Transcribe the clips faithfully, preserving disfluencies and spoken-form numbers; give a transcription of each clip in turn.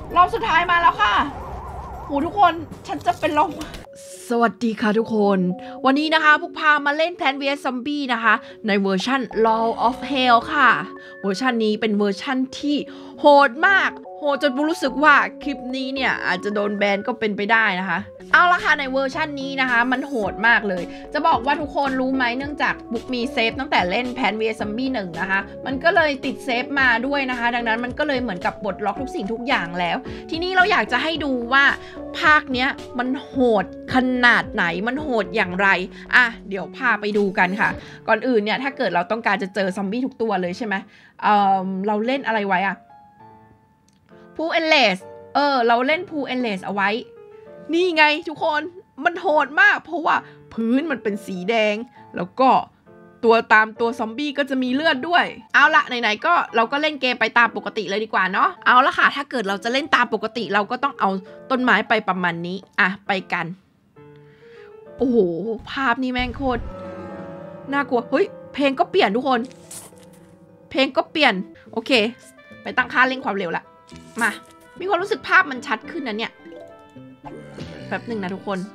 รอบสุดท้ายมาแล้วค่ะโหทุกคนฉันจะเป็นลมสวัสดีค่ะทุกคนวันนี้นะคะพวกพามาเล่น Plants วี เอส Zombie นะคะในเวอร์ชัน Law of Hell ค่ะเวอร์ชันนี้เป็นเวอร์ชันที่โหดมากโหดจนบุ๊รู้สึกว่าคลิปนี้เนี่ยอาจจะโดนแบนก็เป็นไปได้นะคะเอาละค่ะในเวอร์ชันนี้นะคะมันโหดมากเลยจะบอกว่าทุกคนรู้ไหมเนื่องจากบุ๊กมีเซฟตั้งแต่เล่น Plants วี เอส Zombie หนึ่งนะคะมันก็เลยติดเซฟมาด้วยนะคะดังนั้นมันก็เลยเหมือนกับปลดล็อกทุกสิ่งทุกอย่างแล้วทีนี้เราอยากจะให้ดูว่าภาคเนี้ยมันโหดขนาดไหนมันโหดอย่างไรอ่ะเดี๋ยวพาไปดูกันค่ะก่อนอื่นเนี่ยถ้าเกิดเราต้องการจะเจอซอมบี้ทุกตัวเลยใช่ไหมเออเราเล่นอะไรไว้อะพูเอเลสเออเราเล่นพูเอเลสเอาไว้นี่ไงทุกคนมันโหดมากเพราะว่าพื้นมันเป็นสีแดงแล้วก็ตัวตามตัวซอมบี้ก็จะมีเลือดด้วยเอาละไหนๆก็เราก็เล่นเกมไปตามปกติเลยดีกว่าเนาะเอาละค่ะถ้าเกิดเราจะเล่นตามปกติเราก็ต้องเอาต้นไม้ไปประมาณนี้อ่ะไปกันโอ้โหภาพนี่แม่งโคตรน่ากลัวเฮ้ยเพลงก็เปลี่ยนทุกคนเพลงก็เปลี่ยนโอเคไปตั้งค่าเร่งความเร็วละมามีความรู้สึกภาพมันชัดขึ้นนะเนี่ยแป๊บหนึ่งนะทุกคน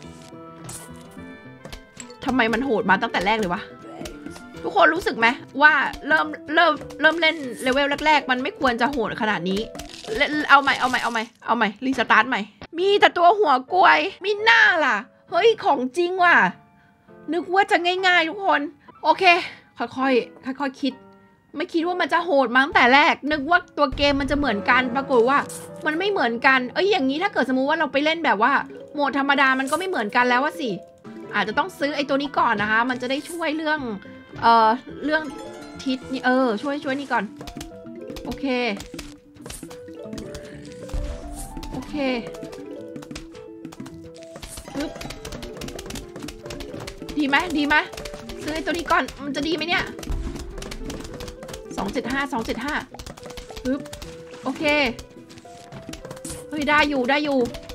ทำไมมันโหดมาตั้งแต่แรกเลยวะทุกคนรู้สึกไหมว่าเริ่มเริ่มเริ่มเล่นเลเวลแรกๆมันไม่ควรจะโหดขนาดนี้เอาใหม่เอาใหม่เอาใหม่เอาใหม่รีสตาร์ทใหม่มีแต่ตัวหัวกลวยมีหน้าล่ะเฮ้ยของจริงว่ะนึกว่าจะง่ายๆทุกคนโอเคค่อยๆค่อยๆคิดไม่คิดว่ามันจะโหดมาตั้งแต่แรกนึกว่าตัวเกมมันจะเหมือนกันปรากฏว่ามันไม่เหมือนกันเอ้ยอย่างนี้ถ้าเกิดสมมุติว่าเราไปเล่นแบบว่าโหมดธรรมดามันก็ไม่เหมือนกันแล้วว่าสิอาจจะต้องซื้อไอ้ตัวนี้ก่อนนะคะมันจะได้ช่วยเรื่องเอ่อเรื่องทิศนี่เออช่วยช่วยนี่ก่อนโอเคโอเคปึ๊บดีไหมดีไหมซื้อไอ้ตัวนี้ก่อนมันจะดีไหมเนี่ยสองเจ็ดห้าสองเจ็ดห้าปึ๊บโอเคเฮ้ยได้อยู่ได้อยู่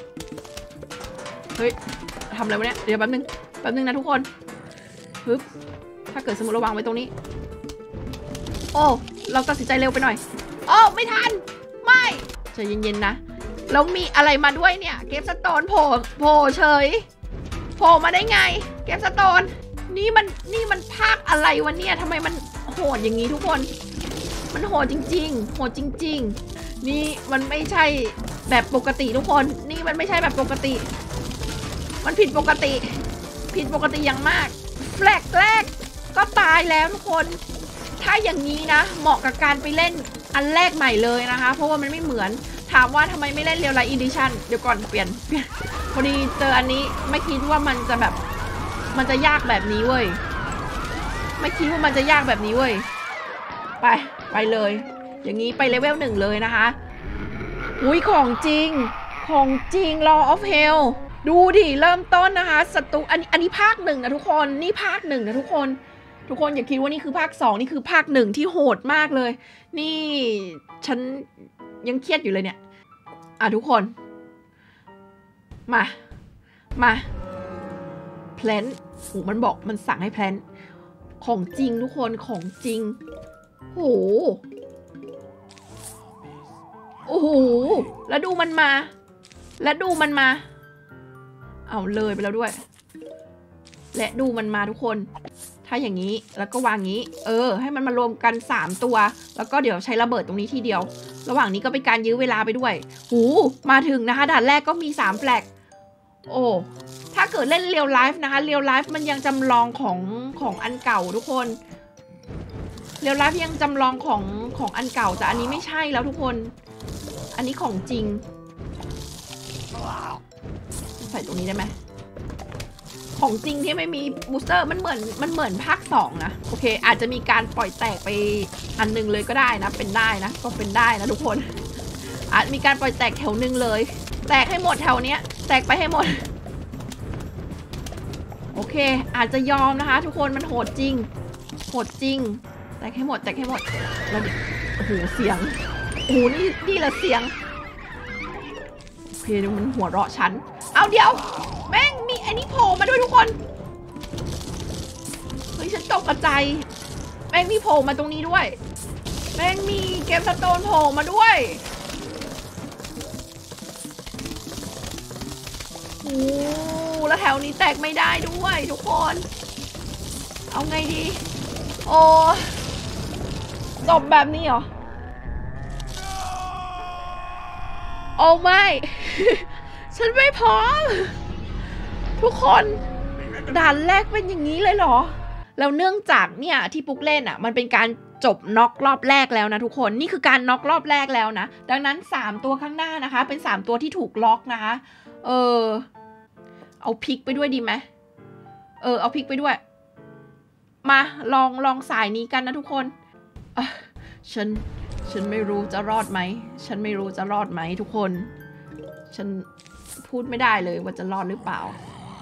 เฮ้ยทำอะไรวะเนี่ยเดี๋ยวแป๊บนึงแป๊บนึงนะทุกคนปึ๊บถ้าเกิดสมมติระวังไว้ตรงนี้โอ้เราตัดสินใจเร็วไปหน่อยโอ้ไม่ทันไม่ใจเย็นๆนะแล้วมีอะไรมาด้วยเนี่ยเกมสโตนโผล่โผล่เฉยโผล่มาได้ไงเกมสโตนนี่มันนี่มันภาคอะไรวะเนี่ยทำไมมันโหดอย่างนี้ทุกคนมันโหดจริงๆโหดจริงๆนี่มันไม่ใช่แบบปกติทุกคนนี่มันไม่ใช่แบบปกติมันผิดปกติผิดปกติอย่างมากแฟลกแรกก็ตายแล้วทุกคนถ้าอย่างนี้นะเหมาะกับการไปเล่นอันแรกใหม่เลยนะคะเพราะว่ามันไม่เหมือนถามว่าทำไมไม่เล่นเรียลไลท์อีดิชั่นเดี๋ยวก่อนเปลี่ยนเปลี่ยนพอดีเจออันนี้ไม่คิดว่ามันจะแบบมันจะยากแบบนี้เว้ยไม่คิดว่ามันจะยากแบบนี้เว้ยไปไปเลยอย่างนี้ไปเลเวลหนึ่งเลยนะคะอุ้ยของจริงของจริง Law of Hell ดูดิเริ่มต้นนะคะศัตรูอันนี้อันนี้ภาคหนึ่งนะทุกคนนี่ภาคหนึ่งนะทุกคนทุกคนอย่าคิดว่านี่คือภาคสองนี่คือภาคหนึ่งที่โหดมากเลยนี่ฉันยังเครียดอยู่เลยเนี่ยอ่ะทุกคนมามาแพลนโหมันบอกมันสั่งให้แพลนของจริงทุกคนของจริงโหโอ้โหแล้วดูมันมาและดูมันมาเอาเลยไปแล้วด้วยและดูมันมาทุกคนถ้าอย่างนี้แล้วก็วางงี้เออให้มันมารวมกันสามตัวแล้วก็เดี๋ยวใช้ระเบิดตรงนี้ทีเดียวระหว่างนี้ก็เป็นการยื้อเวลาไปด้วยหูมาถึงนะคะด่านแรกก็มีสามแฟลกโอ้ถ้าเกิดเล่นเรียลไลฟ์นะคะเรียลไลฟ์มันยังจำลองของของอันเก่าทุกคนเรียลไลฟ์ยังจำลองของของอันเก่าแต่อันนี้ไม่ใช่แล้วทุกคนอันนี้ของจริงใส่ตรงนี้ได้ไหมของจริงที่ไม่มีบูสเตอร์มันเหมือนมันเหมือนภาคสองนะโอเคอาจจะมีการปล่อยแตกไปอันนึงเลยก็ได้นะเป็นได้นะก็เป็นได้นะทุกคนอาจมีการปล่อยแตกแถวนึงเลยแตกให้หมดแถวเนี้ยแตกไปให้หมดโอเคอาจจะยอมนะคะทุกคนมันโหดจริงโหดจริงแตกให้หมดแตกให้หมดแล้วโอ้โหเสียงโอ้โหนี่นี่แหละเสียงโอเคดูมันหัวเราะฉันเอาเดี๋ยวแม่งมีไอ้นี่โผล่มาด้วยทุกคนเฮ้ยฉันตกใจแม่งมีโผล่มาตรงนี้ด้วยแม่งมีเกมสโตนโผล่มาด้วยอ้แล้วแถวนี้แตกไม่ได้ด้วยทุกคนเอาไงดีโอ้จบแบบนี้เหรอโอ้ไม่ ฉันไม่พร้อมทุกคนด่านแรกเป็นอย่างนี้เลยเหรอแล้วเนื่องจากเนี่ยที่ปุ๊กเล่นอ่ะมันเป็นการจบน็อกรอบแรกแล้วนะทุกคนนี่คือการน็อกรอบแรกแล้วนะดังนั้นสามตัวข้างหน้านะคะเป็นสามตัวที่ถูกล็อกนะคะเออเอาพลิกไปด้วยดีไหมเออเอาพลิกไปด้วยมาลองลองสายนี้กันนะทุกคนอ่ะฉันฉันไม่รู้จะรอดไหมฉันไม่รู้จะรอดไหมทุกคนฉันพูดไม่ได้เลยว่าจะรอดหรือเปล่า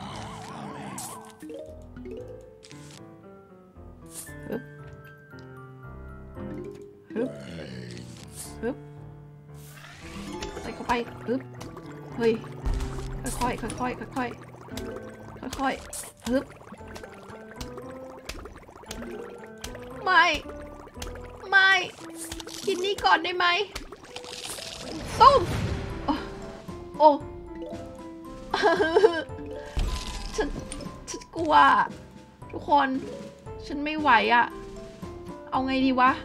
ฮึบฮึบฮึบใส่เข้าไปฮึบเฮ้ยค่อยๆค่อยๆค่อยๆค่อยๆฮึบไม่ไม่กินนี่ก่อนได้ไหมตุ้มโอ้ฉันฉันกลัวทุกคนฉันไม่ไหวอะเอาไงดีวะ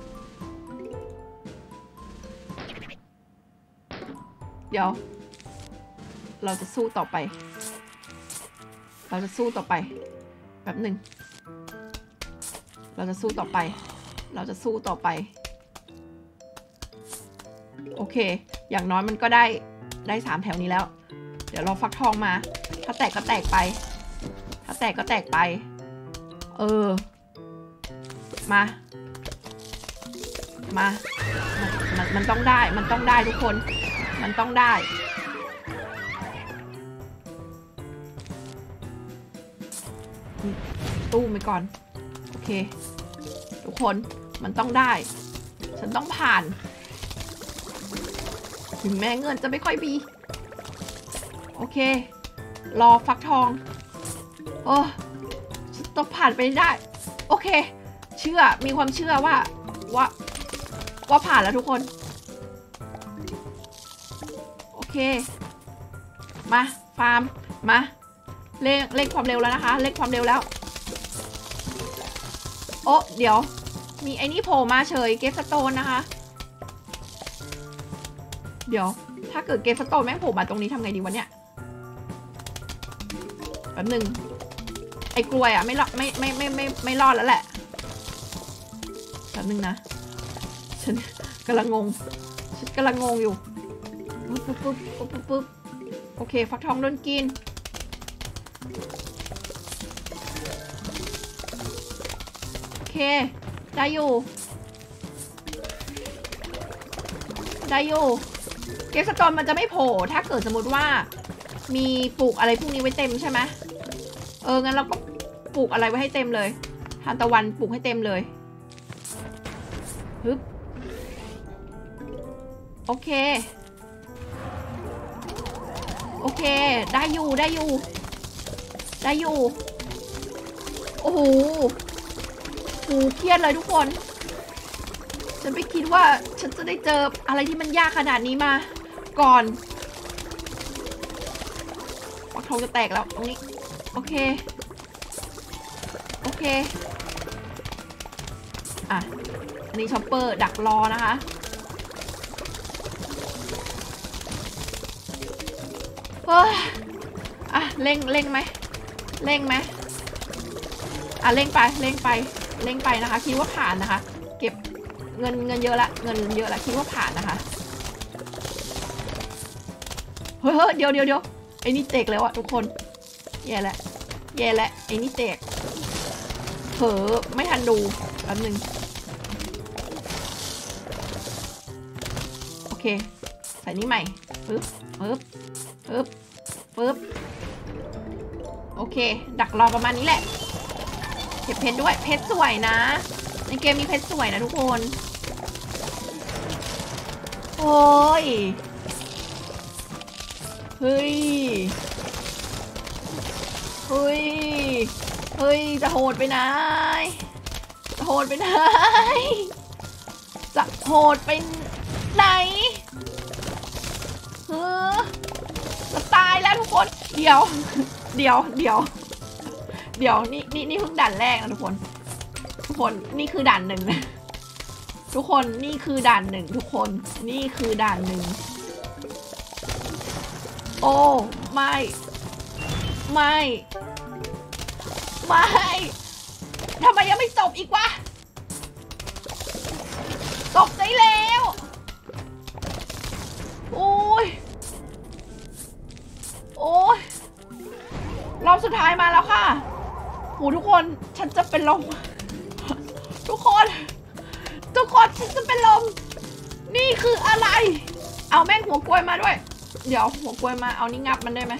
เดี๋ยวเราจะสู้ต่อไปเราจะสู้ต่อไปแป๊บหนึ่งเราจะสู้ต่อไปเราจะสู้ต่อไปโอเคอย่างน้อยมันก็ได้ได้สามแถวนี้แล้วเดี๋ยวเราฟักทองมาถ้าแตกก็แตกไปถ้าแตกก็แตกไปเออมามามันมันมันต้องได้มันต้องได้ทุกคนมันต้องได้ตู้ไปก่อนโอเคทุกคนมันต้องได้ฉันต้องผ่านถึงแม้เงินจะไม่ค่อยมีโอเครอฟักทองโอ้ฉันต้องผ่านไปได้โอเคเชื่อมีความเชื่อว่าว่าว่าผ่านแล้วทุกคนโอเคมาฟาร์มมาเร่งเร่งความเร็วแล้วนะคะเร่งความเร็วแล้วโอ้เดี๋ยวมีไอ้นี่โผล่มาเฉยเกสโตนนะคะเดี๋ยวถ้าเกิดเกสโตนแม่งโผล่มาตรงนี้ทำไงดีวะเนี่ยแป๊บหนึ่งไอ้กล้วยอ่ะไม่รอดไม่ไม่ไม่ไม่ไม่รอดแล้วแหละแป๊บหนึ่งนะฉันกำลังงงฉันกำลังงงอยู่ปุ๊บปุ๊บปุ๊บปุ๊บปุ๊บโอเคฟักทองโดนกินโอเคได้อยู่ได้อยู่เกสตอมมันจะไม่โผล่ถ้าเกิดสมมติว่ามีปลูกอะไรพวกนี้ไว้เต็มใช่ไหมเอองั้นเราก็ปลูกอะไรไว้ให้เต็มเลยทานตะวันปลูกให้เต็มเลยฮึบโอเคโอเคได้อยู่ได้อยู่ได้อยู่โอ้โหโหเครียดเลยทุกคนฉันไม่คิดว่าฉันจะได้เจออะไรที่มันยากขนาดนี้มาก่อนปักทองจะแตกแล้วตรงนี้โอเคโอเคอ่ะอันนี้ช็อปเปอร์ดักรอนะคะเฮ้ยอ่ะเร่งเร่งไหมเร่งไหมอ่ะเร่งไปเร่งไปเร่งไปนะคะคิดว่าผ่านนะคะเก็บเงินเงินเยอะละเงินเยอะละคิดว่าผ่านนะคะเฮ้ยเฮ้ยเดี๋ยวเดี๋ยวเดี๋ยวไอ้นี่เตกแล้วอะทุกคนแย่แล้วแย่แล้วไอ้นี่เตกเผลอไม่ทันดูแป๊บนึงโอเคใส่นี่ใหม่ปึ๊บปึ๊บปึ๊บปึ๊บโอเคดักรอประมาณนี้แหละเก็บเพชรด้วยเพชรสวยนะในเกมมีเพชรสวยนะทุกคนโอ้ยเฮ้ยเฮ้ยเฮ้ยจะโหดไปไหนจะโหดไปไหนจะโหดไปไหนเฮ้อจะตายแล้วทุกคคนเดี๋ยวเดี๋ยวเดี๋ยวเดี๋ยวนี่นี่นี่เพิ่งด่านแรกนะทุกคนทุกคนนี่คือด่านหนึ่งนะทุกคนนี่คือด่านหนึ่งทุกคนนี่คือด่านหนึ่งโอ้ไม่ไม่ไม่ทำไมยังไม่จบอีกวะจบได้แล้วโอ้ยโอ้ยรอบสุดท้ายมาแล้วค่ะโหทุกคนฉันจะเป็นลมทุกคนทุกคนฉันจะเป็นลมนี่คืออะไรเอาแม่งหัวกล้วยมาด้วยเดี๋ยวหัวกล้วยมาเอานี่งับมันได้ไหม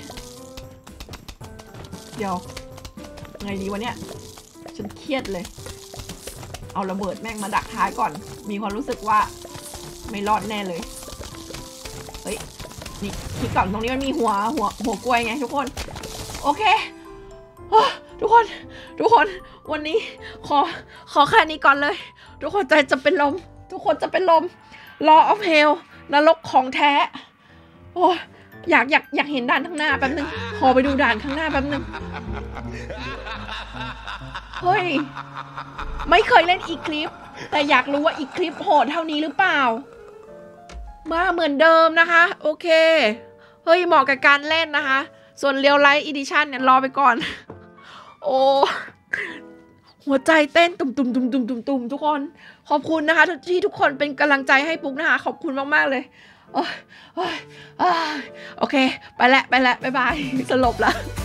เดี๋ยวไงดีวะเนี่ยฉันเครียดเลยเอาระเบิดแม่งมาดักท้ายก่อนมีความรู้สึกว่าไม่รอดแน่เลยเฮ้ยนี่คิดก่อนตรงนี้มันมีหัวหัวหัวกล้วยไงทุกคนโอเคทุกคนทุกคนวันนี้ขอขอแค่นี้ก่อนเลยทุกคนใจจะเป็นลมทุกคนจะเป็นลมรอออฟเฮลนรกของแท้โอ้อยากอยากอยากเห็นด่านข้างหน้าแป๊บนึงขอไปดูด่านข้างหน้าแป๊บนึงเฮ้ยไม่เคยเล่นอีคลิปแต่อยากรู้ว่าอีคลิปโหดเท่านี้หรือเปล่ามาเหมือนเดิมนะคะโอเคเฮ้ยเหมาะกับการเล่นนะคะส่วนเรียลไลท์อีดิชั่นเนี่ยรอไปก่อนโอ้หัวใจเต้นตุ่มตุ่มตุ่มตุ่มตุ่มตุ่มทุกคนขอบคุณนะคะที่ทุกคนเป็นกำลังใจให้ปุ๊กนะคะขอบคุณมากๆเลยโอ้ยโอ้ยโอเคไปแล้วไปแล้วบ๊ายบายสลบแล้ว